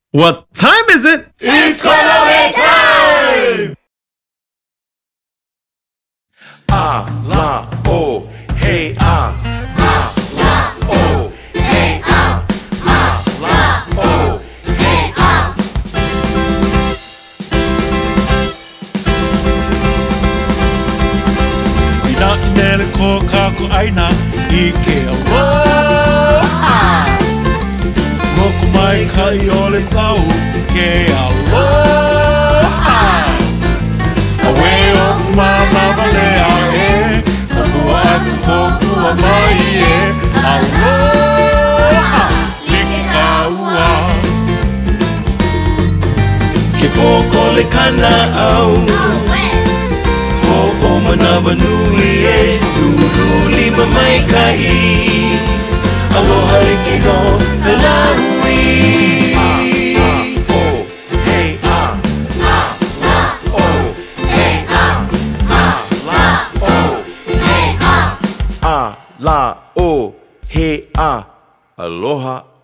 What time is it? It's Kaonohi time! ALOHA, hey ALOHA, hey ALOHA, hey Ina Mele ko kaku aina I ke aloha Moku mai kai ole tau ke aloha Awe o mama valea e Kapua atu kokua mai e Aloha Like kaua Ke koko le kana au Ho'o manawa nui e Lulu lima mai kai Aloha like no ka laui Oh, hey, oh, hey, oh, hey, oh, hey, aloha